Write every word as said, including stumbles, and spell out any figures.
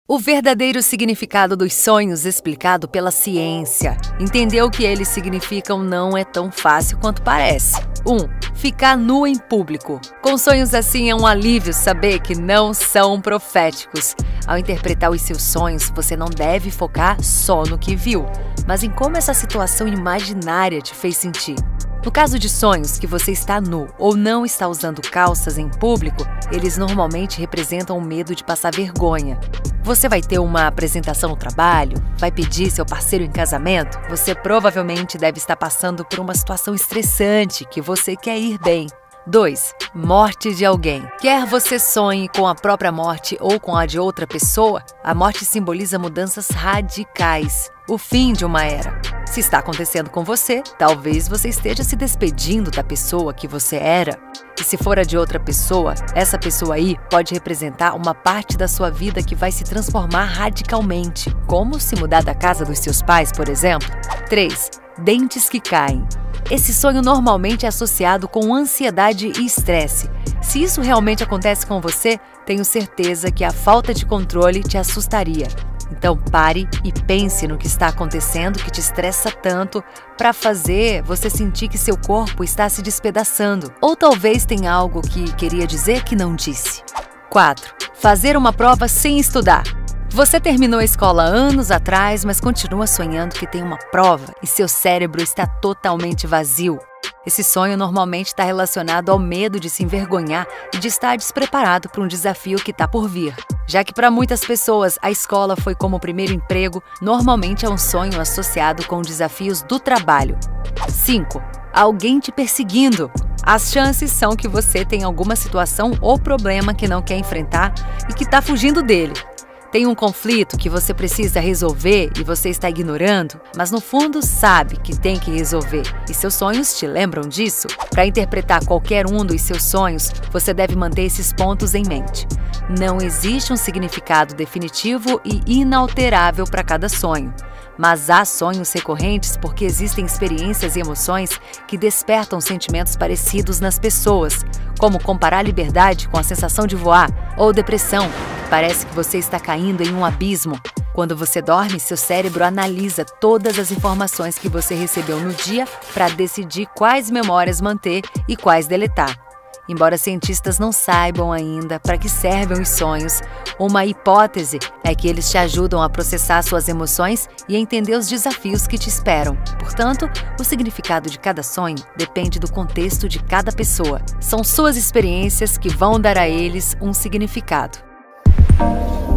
O verdadeiro significado dos sonhos explicado pela ciência. Entender o que eles significam não é tão fácil quanto parece. um. Ficar nu em público. Com sonhos assim é um alívio saber que não são proféticos. Ao interpretar os seus sonhos, você não deve focar só no que viu, mas em como essa situação imaginária te fez sentir. No caso de sonhos que você está nu ou não está usando calças em público, eles normalmente representam o medo de passar vergonha. Você vai ter uma apresentação no trabalho? Vai pedir seu parceiro em casamento? Você provavelmente deve estar passando por uma situação estressante que você quer ir bem. dois. Morte de alguém. Quer você sonhe com a própria morte ou com a de outra pessoa, a morte simboliza mudanças radicais, o fim de uma era. Se está acontecendo com você, talvez você esteja se despedindo da pessoa que você era. E se for a de outra pessoa, essa pessoa aí pode representar uma parte da sua vida que vai se transformar radicalmente, como se mudar da casa dos seus pais, por exemplo. três. Dentes que caem. Esse sonho normalmente é associado com ansiedade e estresse. Se isso realmente acontece com você, tenho certeza que a falta de controle te assustaria. Então pare e pense no que está acontecendo que te estressa tanto para fazer você sentir que seu corpo está se despedaçando. Ou talvez tenha algo que queria dizer que não disse. quatro. Fazer uma prova sem estudar. Você terminou a escola anos atrás, mas continua sonhando que tem uma prova e seu cérebro está totalmente vazio. Esse sonho normalmente está relacionado ao medo de se envergonhar e de estar despreparado para um desafio que está por vir. Já que para muitas pessoas a escola foi como o primeiro emprego, normalmente é um sonho associado com desafios do trabalho. cinco. Alguém te perseguindo. As chances são que você tenha alguma situação ou problema que não quer enfrentar e que está fugindo dele. Tem um conflito que você precisa resolver e você está ignorando, mas no fundo sabe que tem que resolver e seus sonhos te lembram disso. Para interpretar qualquer um dos seus sonhos, você deve manter esses pontos em mente. Não existe um significado definitivo e inalterável para cada sonho, mas há sonhos recorrentes porque existem experiências e emoções que despertam sentimentos parecidos nas pessoas, como comparar a liberdade com a sensação de voar ou depressão. Parece que você está caindo em um abismo. Quando você dorme, seu cérebro analisa todas as informações que você recebeu no dia para decidir quais memórias manter e quais deletar. Embora cientistas não saibam ainda para que servem os sonhos, uma hipótese é que eles te ajudam a processar suas emoções e a entender os desafios que te esperam. Portanto, o significado de cada sonho depende do contexto de cada pessoa. São suas experiências que vão dar a eles um significado.